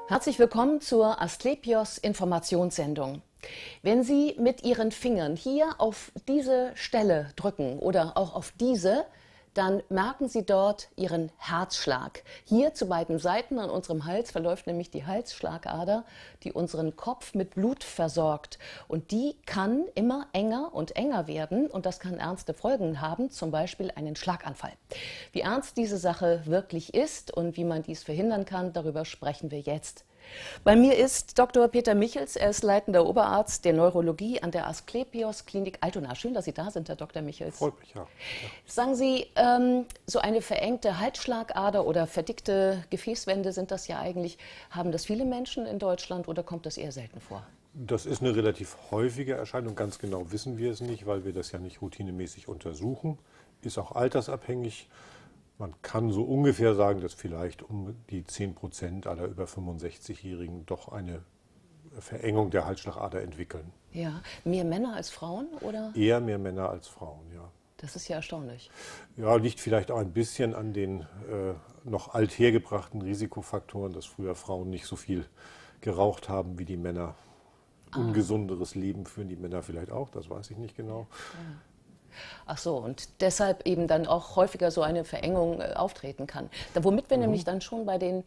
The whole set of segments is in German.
Herzlich willkommen zur Asklepios Informationssendung. Wenn Sie mit Ihren Fingern hier auf diese Stelle drücken oder auch auf diese, dann merken Sie dort Ihren Herzschlag. Hier zu beiden Seiten an unserem Hals verläuft nämlich die Halsschlagader, die unseren Kopf mit Blut versorgt. Und die kann immer enger und enger werden und das kann ernste Folgen haben, zum Beispiel einen Schlaganfall. Wie ernst diese Sache wirklich ist und wie man dies verhindern kann, darüber sprechen wir jetzt. Bei mir ist Dr. Peter Michels, er ist leitender Oberarzt der Neurologie an der Asklepios Klinik Altona. Schön, dass Sie da sind, Herr Dr. Michels. Freut mich, ja. Sagen Sie, so eine verengte Halsschlagader oder verdickte Gefäßwände sind das ja eigentlich, haben das viele Menschen in Deutschland oder kommt das eher selten vor? Das ist eine relativ häufige Erscheinung. Ganz genau wissen wir es nicht, weil wir das ja nicht routinemäßig untersuchen. Ist auch altersabhängig. Man kann so ungefähr sagen, dass vielleicht um die 10% aller über 65-Jährigen doch eine Verengung der Halsschlagader entwickeln. Ja, mehr Männer als Frauen, oder? Eher mehr Männer als Frauen, ja. Das ist ja erstaunlich. Ja, liegt vielleicht auch ein bisschen an den noch althergebrachten Risikofaktoren, dass früher Frauen nicht so viel geraucht haben wie die Männer. Ungesunderes Leben führen die Männer vielleicht auch, das weiß ich nicht genau. Ja. Ach so, und deshalb eben dann auch häufiger so eine Verengung auftreten kann. Womit wir nämlich dann schon weil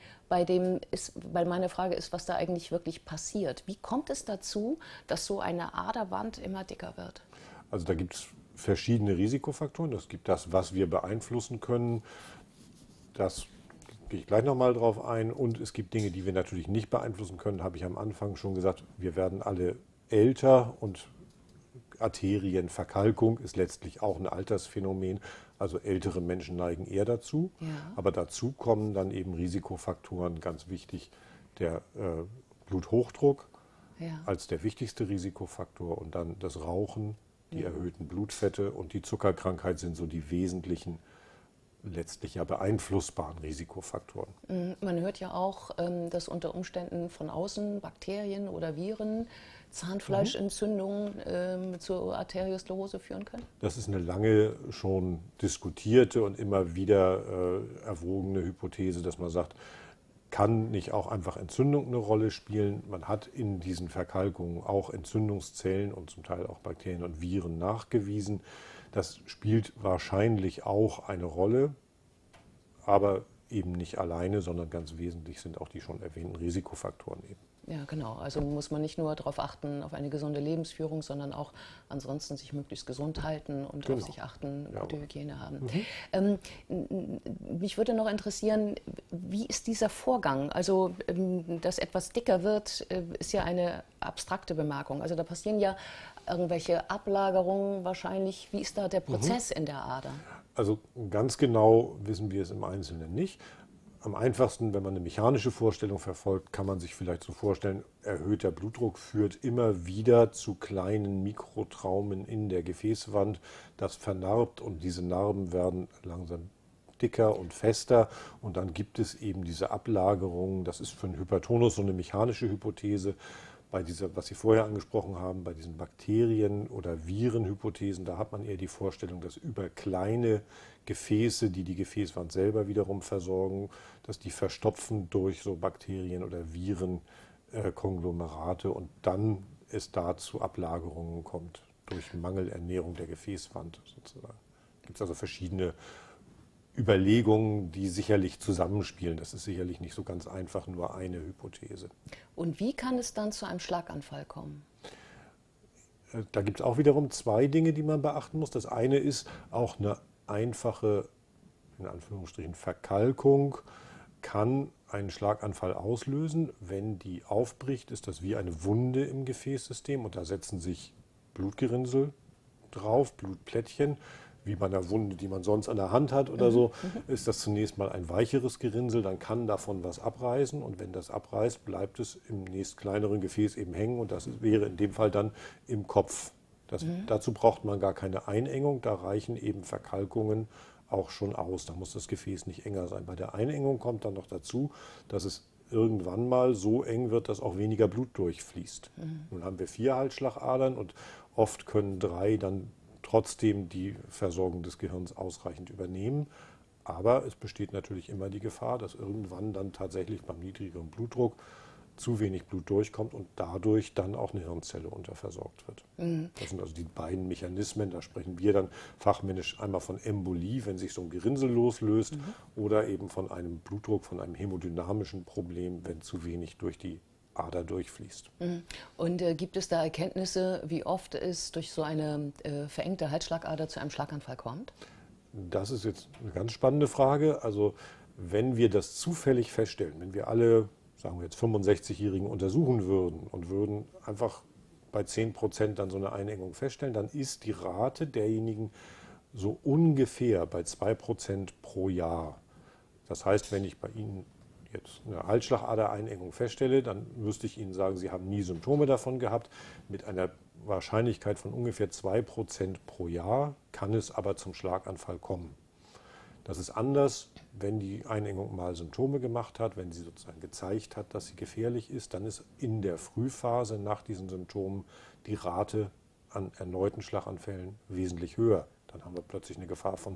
meine Frage ist, was da eigentlich wirklich passiert. Wie kommt es dazu, dass so eine Aderwand immer dicker wird? Also da gibt es verschiedene Risikofaktoren. Es gibt das, was wir beeinflussen können. Das gehe ich gleich nochmal drauf ein. Und es gibt Dinge, die wir natürlich nicht beeinflussen können, habe ich am Anfang schon gesagt. Wir werden alle älter und Arterienverkalkung ist letztlich auch ein Altersphänomen. Also ältere Menschen neigen eher dazu. Ja. Aber dazu kommen dann eben Risikofaktoren, ganz wichtig, der Bluthochdruck als der wichtigste Risikofaktor und dann das Rauchen, die erhöhten Blutfette und die Zuckerkrankheit sind so die wesentlichen, letztlich ja beeinflussbaren Risikofaktoren. Man hört ja auch, dass unter Umständen von außen Bakterien oder Viren Zahnfleischentzündungen zur Arteriosklerose führen können? Das ist eine lange schon diskutierte und immer wieder erwogene Hypothese, dass man sagt, kann nicht auch einfach Entzündung eine Rolle spielen? Man hat in diesen Verkalkungen auch Entzündungszellen und zum Teil auch Bakterien und Viren nachgewiesen. Das spielt wahrscheinlich auch eine Rolle, aber eben nicht alleine, sondern ganz wesentlich sind auch die schon erwähnten Risikofaktoren eben. Ja, genau. Also muss man nicht nur darauf achten, auf eine gesunde Lebensführung, sondern auch ansonsten sich möglichst gesund halten und auf sich achten, gute Hygiene haben. Mich würde noch interessieren, wie ist dieser Vorgang? Also, dass etwas dicker wird, ist ja eine abstrakte Bemerkung. Also da passieren ja irgendwelche Ablagerungen wahrscheinlich. Wie ist da der Prozess in der Ader? Also ganz genau wissen wir es im Einzelnen nicht. Am einfachsten, wenn man eine mechanische Vorstellung verfolgt, kann man sich vielleicht so vorstellen, erhöhter Blutdruck führt immer wieder zu kleinen Mikrotraumen in der Gefäßwand. Das vernarbt und diese Narben werden langsam dicker und fester und dann gibt es eben diese Ablagerungen. Das ist für einen Hypertonus so eine mechanische Hypothese. Bei dieser, was Sie vorher angesprochen haben, bei diesen Bakterien- oder Virenhypothesen, da hat man eher die Vorstellung, dass über kleine Gefäße, die die Gefäßwand selber wiederum versorgen, dass die verstopfen durch so Bakterien- oder Virenkonglomerate und dann es da zu Ablagerungen kommt durch Mangelernährung der Gefäßwand sozusagen. Gibt es also verschiedene Überlegungen, die sicherlich zusammenspielen. Das ist sicherlich nicht so ganz einfach, nur eine Hypothese. Und wie kann es dann zu einem Schlaganfall kommen? Da gibt es auch wiederum zwei Dinge, die man beachten muss. Das eine ist auch eine einfache, in Anführungsstrichen, Verkalkung kann einen Schlaganfall auslösen. Wenn die aufbricht, ist das wie eine Wunde im Gefäßsystem und da setzen sich Blutgerinnsel drauf, Blutplättchen. Wie bei einer Wunde, die man sonst an der Hand hat oder so, ist das zunächst mal ein weicheres Gerinnsel, dann kann davon was abreißen und wenn das abreißt, bleibt es im nächst kleineren Gefäß eben hängen und das wäre in dem Fall dann im Kopf. Dazu braucht man gar keine Einengung, da reichen eben Verkalkungen auch schon aus, da muss das Gefäß nicht enger sein. Bei der Einengung kommt dann noch dazu, dass es irgendwann mal so eng wird, dass auch weniger Blut durchfließt. Nun haben wir 4 Halsschlagadern und oft können 3 dann trotzdem die Versorgung des Gehirns ausreichend übernehmen. Aber es besteht natürlich immer die Gefahr, dass irgendwann dann tatsächlich beim niedrigeren Blutdruck zu wenig Blut durchkommt und dadurch dann auch eine Hirnzelle unterversorgt wird. Das sind also die beiden Mechanismen. Da sprechen wir dann fachmännisch einmal von Embolie, wenn sich so ein Gerinnsel loslöst, oder eben von einem Blutdruck, von einem hämodynamischen Problem, wenn zu wenig durch die Ader durchfließt. Und gibt es da Erkenntnisse, wie oft es durch so eine verengte Halsschlagader zu einem Schlaganfall kommt? Das ist jetzt eine ganz spannende Frage. Also wenn wir das zufällig feststellen, wenn wir alle, sagen wir jetzt 65-Jährigen untersuchen würden und würden einfach bei 10% dann so eine Einengung feststellen, dann ist die Rate derjenigen so ungefähr bei 2% pro Jahr. Das heißt, wenn ich bei Ihnen jetzt eine Halsschlagadereinengung feststelle, dann müsste ich Ihnen sagen, Sie haben nie Symptome davon gehabt. Mit einer Wahrscheinlichkeit von ungefähr 2% pro Jahr kann es aber zum Schlaganfall kommen. Das ist anders, wenn die Einengung mal Symptome gemacht hat, wenn sie sozusagen gezeigt hat, dass sie gefährlich ist, dann ist in der Frühphase nach diesen Symptomen die Rate an erneuten Schlaganfällen wesentlich höher. Dann haben wir plötzlich eine Gefahr von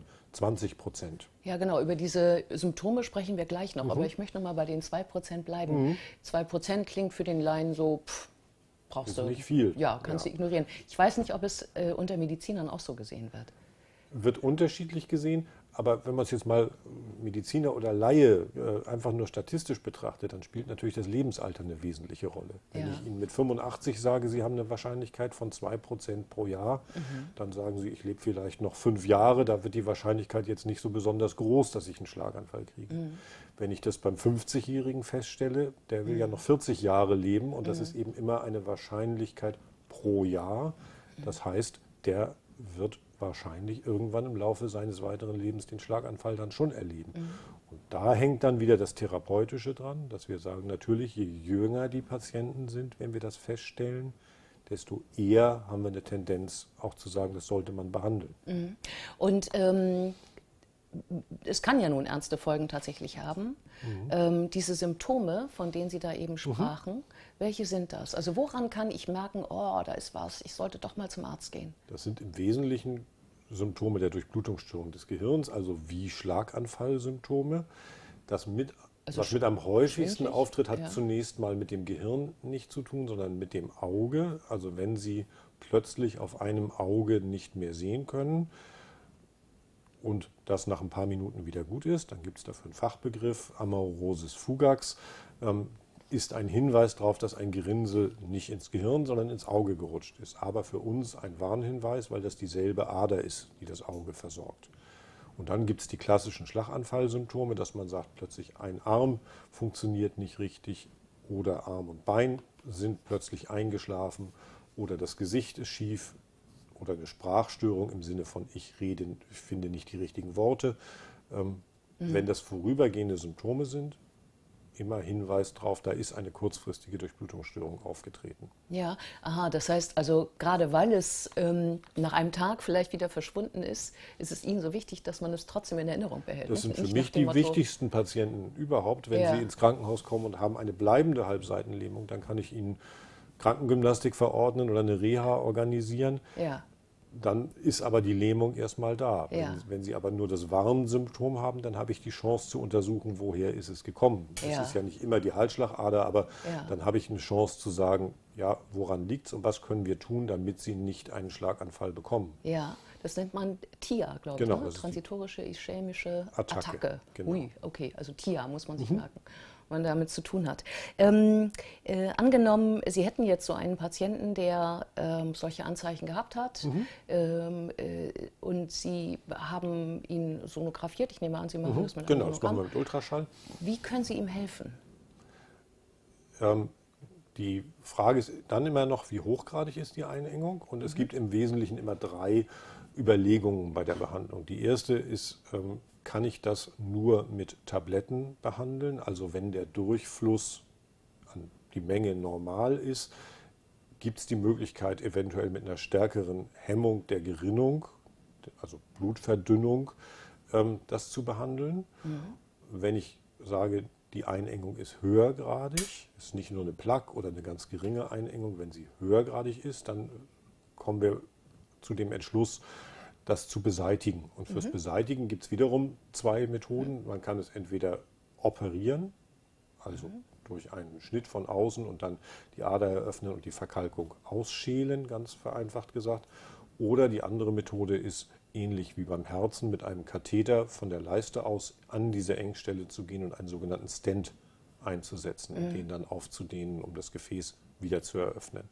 20%. Ja, genau. Über diese Symptome sprechen wir gleich noch. Aber ich möchte noch mal bei den 2% bleiben. 2% klingt für den Laien so, brauchst du nicht viel. Ja, kannst du ignorieren. Ich weiß nicht, ob es unter Medizinern auch so gesehen wird. Wird unterschiedlich gesehen, aber wenn man es jetzt mal Mediziner oder Laie einfach nur statistisch betrachtet, dann spielt natürlich das Lebensalter eine wesentliche Rolle. Wenn ich Ihnen mit 85 sage, Sie haben eine Wahrscheinlichkeit von 2% pro Jahr, dann sagen Sie, ich lebe vielleicht noch 5 Jahre, da wird die Wahrscheinlichkeit jetzt nicht so besonders groß, dass ich einen Schlaganfall kriege. Wenn ich das beim 50-Jährigen feststelle, der will ja noch 40 Jahre leben und das ist eben immer eine Wahrscheinlichkeit pro Jahr. Das heißt, der wird wahrscheinlich irgendwann im Laufe seines weiteren Lebens den Schlaganfall dann schon erleben. Und da hängt dann wieder das Therapeutische dran, dass wir sagen, natürlich, je jünger die Patienten sind, wenn wir das feststellen, desto eher haben wir eine Tendenz auch zu sagen, das sollte man behandeln. Und es kann ja nun ernste Folgen tatsächlich haben. Diese Symptome, von denen Sie da eben sprachen, welche sind das? Also woran kann ich merken, oh, da ist was, ich sollte doch mal zum Arzt gehen? Das sind im Wesentlichen Symptome der Durchblutungsstörung des Gehirns, also wie Schlaganfallsymptome. Was mit am häufigsten auftritt, hat zunächst mal mit dem Gehirn nicht zu tun, sondern mit dem Auge. Also wenn Sie plötzlich auf einem Auge nicht mehr sehen können, und das nach ein paar Minuten wieder gut ist, dann gibt es dafür einen Fachbegriff, Amaurosis fugax, ist ein Hinweis darauf, dass ein Gerinnsel nicht ins Gehirn, sondern ins Auge gerutscht ist. Aber für uns ein Warnhinweis, weil das dieselbe Ader ist, die das Auge versorgt. Und dann gibt es die klassischen Schlaganfallsymptome, dass man sagt, plötzlich ein Arm funktioniert nicht richtig oder Arm und Bein sind plötzlich eingeschlafen oder das Gesicht ist schief. Oder eine Sprachstörung im Sinne von ich finde nicht die richtigen Worte. Wenn das vorübergehende Symptome sind, immer Hinweis darauf, da ist eine kurzfristige Durchblutungsstörung aufgetreten. Ja, aha, das heißt also, gerade weil es nach einem Tag vielleicht wieder verschwunden ist, ist es Ihnen so wichtig, dass man es trotzdem in Erinnerung behält. Das sind für Nicht mich nach dem die Motto, wichtigsten Patienten überhaupt. Wenn Sie ins Krankenhaus kommen und haben eine bleibende Halbseitenlähmung, dann kann ich Ihnen Krankengymnastik verordnen oder eine Reha organisieren. Ja. Dann ist aber die Lähmung erstmal da. Ja. Wenn Sie aber nur das Warnsymptom haben, dann habe ich die Chance zu untersuchen, woher ist es gekommen. Das ist ja nicht immer die Halsschlagader, aber dann habe ich eine Chance zu sagen, ja, woran liegt es und was können wir tun, damit Sie nicht einen Schlaganfall bekommen. Ja, das nennt man TIA, glaube ich, Genau, ne? das ist Transitorische ischämische Attacke. Attacke. Genau. Ui, okay, also TIA muss man sich merken, wenn man damit zu tun hat. Angenommen, Sie hätten jetzt so einen Patienten, der solche Anzeichen gehabt hat und Sie haben ihn sonografiert, ich nehme an, Sie machen das mit einem Genau, das machen wir mit Ultraschall. Wie können Sie ihm helfen? Die Frage ist dann immer noch, wie hochgradig ist die Einengung? Und es gibt im Wesentlichen immer 3 Überlegungen bei der Behandlung. Die erste ist, kann ich das nur mit Tabletten behandeln? Also wenn der Durchfluss an die Menge normal ist, gibt es die Möglichkeit, eventuell mit einer stärkeren Hemmung der Gerinnung, also Blutverdünnung, das zu behandeln. Wenn ich sage, die Einengung ist höhergradig, ist nicht nur eine Plaque oder eine ganz geringe Einengung, wenn sie höhergradig ist, dann kommen wir zu dem Entschluss, das zu beseitigen. Und fürs Beseitigen gibt es wiederum 2 Methoden. Man kann es entweder operieren, also durch einen Schnitt von außen und dann die Ader eröffnen und die Verkalkung ausschälen, ganz vereinfacht gesagt. Oder die andere Methode ist, ähnlich wie beim Herzen, mit einem Katheter von der Leiste aus an diese Engstelle zu gehen und einen sogenannten Stent einzusetzen und den dann aufzudehnen, um das Gefäß wieder zu eröffnen.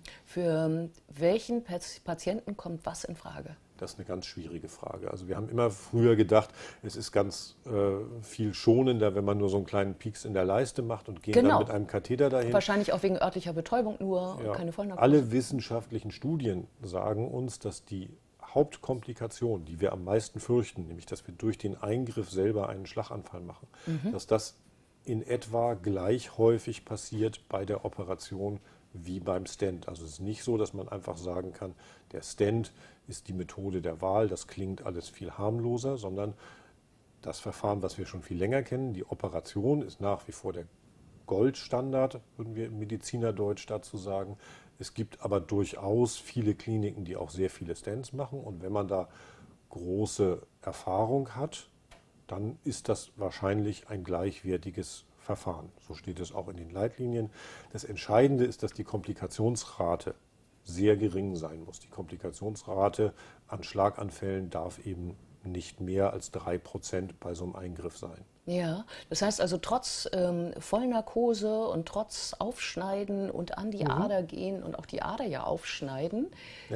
Für welchen Patienten kommt was in Frage? Das ist eine ganz schwierige Frage. Also wir haben immer früher gedacht, es ist ganz viel schonender, wenn man nur so einen kleinen Pieks in der Leiste macht und gehen dann mit einem Katheter dahin. Wahrscheinlich auch wegen örtlicher Betäubung nur, Ja. keine Vollnarkose. Alle wissenschaftlichen Studien sagen uns, dass die Hauptkomplikation, die wir am meisten fürchten, nämlich dass wir durch den Eingriff selber einen Schlaganfall machen, dass das in etwa gleich häufig passiert bei der Operation wie beim Stent. Also es ist nicht so, dass man einfach sagen kann, der Stent ist die Methode der Wahl, das klingt alles viel harmloser, sondern das Verfahren, was wir schon viel länger kennen, die Operation ist nach wie vor der Goldstandard, würden wir im Medizinerdeutsch dazu sagen. Es gibt aber durchaus viele Kliniken, die auch sehr viele Stents machen. Und wenn man da große Erfahrung hat, dann ist das wahrscheinlich ein gleichwertiges Verfahren. So steht es auch in den Leitlinien. Das Entscheidende ist, dass die Komplikationsrate sehr gering sein muss. Die Komplikationsrate an Schlaganfällen darf eben nicht mehr als 3% bei so einem Eingriff sein. Ja, das heißt also trotz Vollnarkose und trotz Aufschneiden und an die Ader gehen und auch die Ader ja aufschneiden,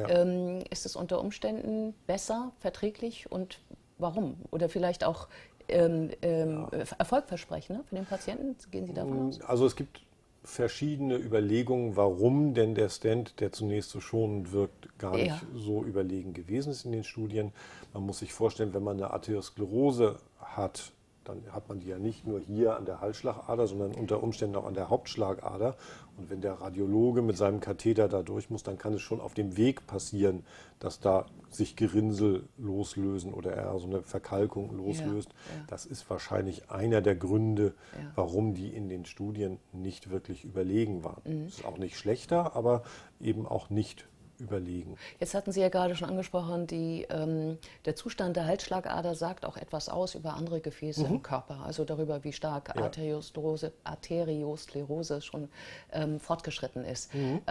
ist es unter Umständen besser, verträglich und warum? Oder vielleicht auch erfolgversprechend, ne, für den Patienten? Gehen Sie davon aus? Also es gibt verschiedene Überlegungen, warum denn der Stent, der zunächst so schonend wirkt, gar nicht so überlegen gewesen ist in den Studien. Man muss sich vorstellen, wenn man eine Arteriosklerose hat, dann hat man die ja nicht nur hier an der Halsschlagader, sondern unter Umständen auch an der Hauptschlagader. Und wenn der Radiologe mit seinem Katheter da durch muss, dann kann es schon auf dem Weg passieren, dass da sich Gerinnsel loslösen oder eher so eine Verkalkung loslöst. Das ist wahrscheinlich einer der Gründe, warum die in den Studien nicht wirklich überlegen waren. Das ist auch nicht schlechter, aber eben auch nicht überlegen. Jetzt hatten Sie ja gerade schon angesprochen, der Zustand der Halsschlagader sagt auch etwas aus über andere Gefäße im Körper, also darüber, wie stark Arteriosklerose schon fortgeschritten ist.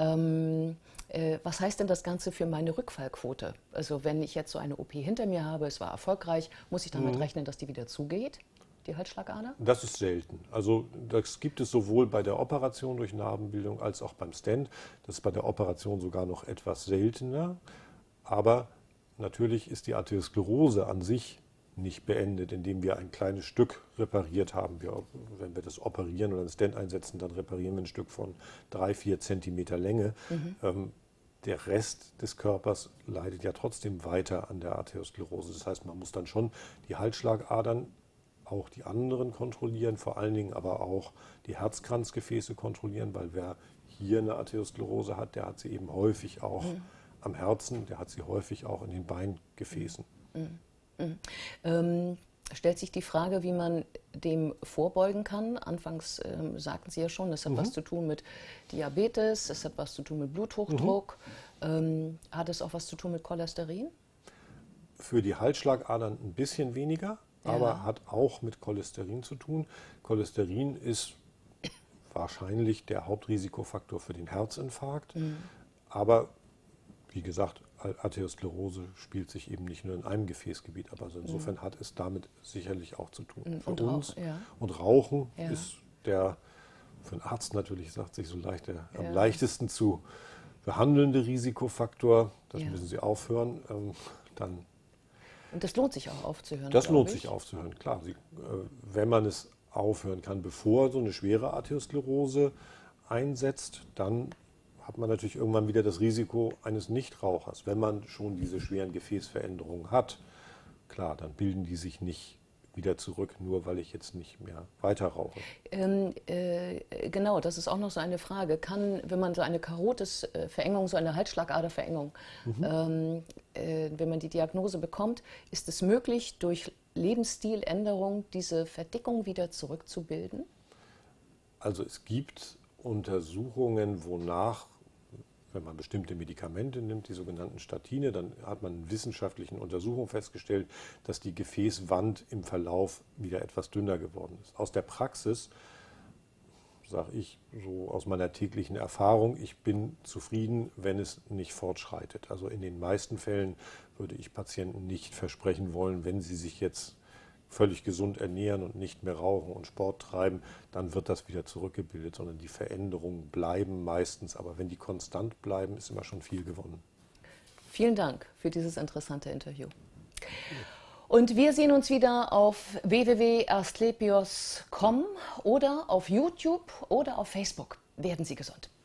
Was heißt denn das Ganze für meine Rückfallquote? Also wenn ich jetzt so eine OP hinter mir habe, es war erfolgreich, muss ich damit rechnen, dass die wieder zugeht? Die Halsschlagader? Das ist selten. Also das gibt es sowohl bei der Operation durch Narbenbildung als auch beim Stent. Das ist bei der Operation sogar noch etwas seltener. Aber natürlich ist die Arteriosklerose an sich nicht beendet, indem wir ein kleines Stück repariert haben. Wenn wir das operieren oder einen Stent einsetzen, dann reparieren wir ein Stück von 3-4 Zentimeter Länge. Der Rest des Körpers leidet ja trotzdem weiter an der Arteriosklerose. Das heißt, man muss dann schon die Halsschlagadern, auch die anderen kontrollieren, vor allen Dingen aber auch die Herzkranzgefäße kontrollieren, weil wer hier eine Arteriosklerose hat, der hat sie eben häufig auch am Herzen, der hat sie häufig auch in den Beingefäßen. Stellt sich die Frage, wie man dem vorbeugen kann. Anfangs sagten Sie ja schon, das hat was zu tun mit Diabetes, das hat was zu tun mit Bluthochdruck. Hat es auch was zu tun mit Cholesterin? Für die Halsschlagadern ein bisschen weniger, aber hat auch mit Cholesterin zu tun. Cholesterin ist wahrscheinlich der Hauptrisikofaktor für den Herzinfarkt. Aber wie gesagt, Arteriosklerose spielt sich eben nicht nur in einem Gefäßgebiet, aber also insofern hat es damit sicherlich auch zu tun. Für uns. Und Rauchen ist für einen Arzt natürlich, sagt sich so leicht, der am leichtesten zu behandelnde Risikofaktor. Das müssen Sie aufhören. Und das lohnt sich auch aufzuhören. Das lohnt sich aufzuhören, klar. Wenn man es aufhören kann, bevor so eine schwere Arteriosklerose einsetzt, dann hat man natürlich irgendwann wieder das Risiko eines Nichtrauchers. Wenn man schon diese schweren Gefäßveränderungen hat, klar, dann bilden die sich nicht wieder zurück, nur weil ich jetzt nicht mehr weiter rauche. Genau, das ist auch noch so eine Frage. Wenn man so eine Karotis-Verengung, so eine Halsschlagaderverengung, wenn man die Diagnose bekommt, ist es möglich, durch Lebensstiländerung diese Verdickung wieder zurückzubilden? Also es gibt Untersuchungen, wonach, wenn man bestimmte Medikamente nimmt, die sogenannten Statine, dann hat man in wissenschaftlichen Untersuchungen festgestellt, dass die Gefäßwand im Verlauf wieder etwas dünner geworden ist. Aus der Praxis sage ich so aus meiner täglichen Erfahrung, ich bin zufrieden, wenn es nicht fortschreitet. Also in den meisten Fällen würde ich Patienten nicht versprechen wollen, wenn sie sich jetzt völlig gesund ernähren und nicht mehr rauchen und Sport treiben, dann wird das wieder zurückgebildet, sondern die Veränderungen bleiben meistens. Aber wenn die konstant bleiben, ist immer schon viel gewonnen. Vielen Dank für dieses interessante Interview. Und wir sehen uns wieder auf www.asklepios.com oder auf YouTube oder auf Facebook. Werden Sie gesund.